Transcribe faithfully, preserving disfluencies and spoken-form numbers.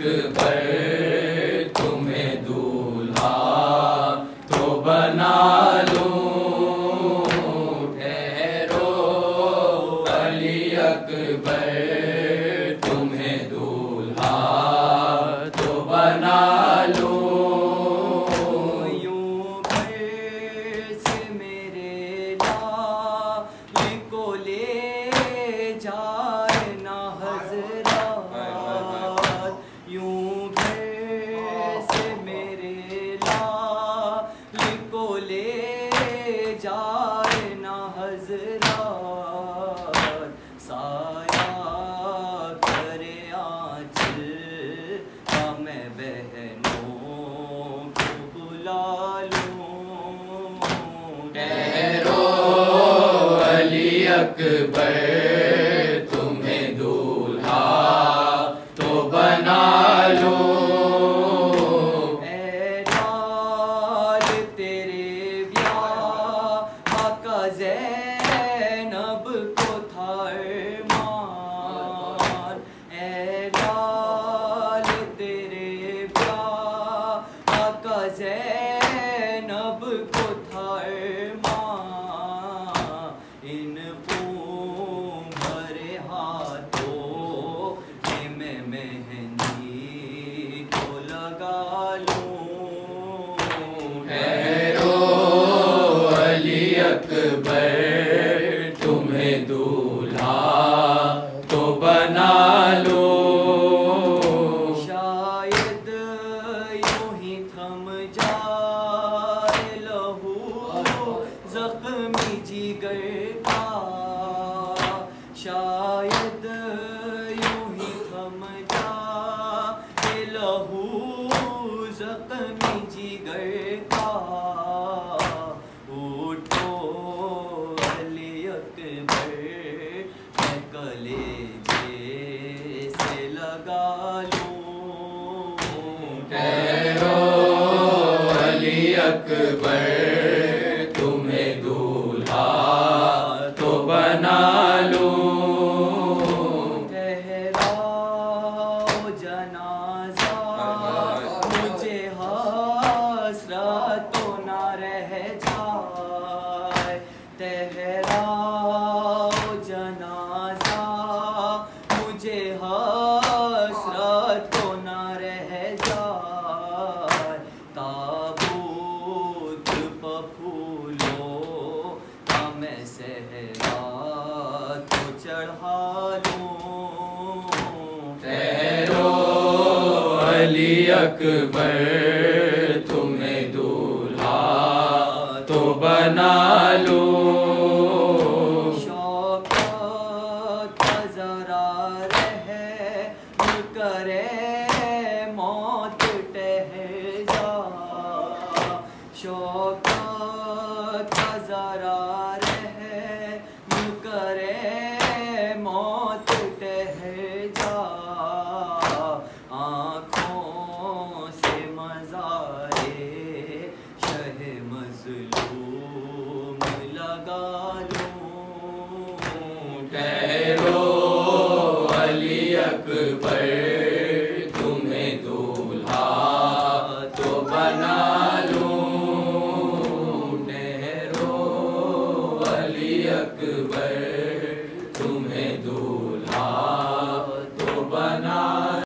अकबर तुम्हें दूल्हा तो बना लूं। ठहरो अली अकबर तुम्हें दूल्हा तो बना लूं। यूं घर से मेरे लाल को ले जाए ना हज़रात। यूं घर से मेरे लाल को ले जाए ना हज़रात। साया करे आंचल का मैं बहनों को बुला लूं। ठहरो अली अकबर तुम्हें दूल्हा तो बना लूं। ऐ लाल तेरे ब्याह का ज़ैनब को था अरमान। ऐ लाल तेरे ब्याह का ज़ैनब को था अरमान। इन भरे हाथों में मैं मेहंदी को लगा लूं। ठहरो अली अकबर तुम्हें दूल्हा तो बना लूं। शायद यूं ही थम जाए लहू ज़ख्मी जिगर का। शायद यूं ही थम जाए लहू ज़ख्मी जिगर का। उठो अली अकबर मैं कलेजे से लगा लूं। ठहरो अली अकबर तुम्हें दूल्हा तो बना लूं। ठहराओ जनाज़ा मुझे हसरत तो ना रह जाए। ठहराओ जनाज़ा मुझे हसरत तो ना रह जाए। ताबूत प फूलों का मैं सहरा तो चढ़ा लूं। ठहरो अली अकबर तुम्हें दूल्हा तो बना लूं। शौकत का ज़रा रहम करे मौत ठहर जा। शौकत का ज़रा रहम करे मौत ठहर जा। आँखों से मज़ारे शह मज़लूम लगा लूं। ठहरो अली अकबर तुम्हें दूल्हा तो बना लूं। ठहरो अली अकबर